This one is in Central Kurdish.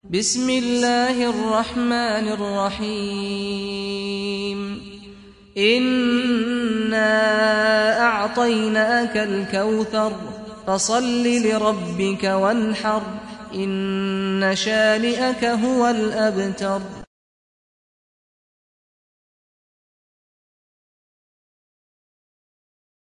بسم الله الرحمن الرحيم إنا أعطيناك الكوثر فصل لربك وانحر إن شانئك هو الأبتر.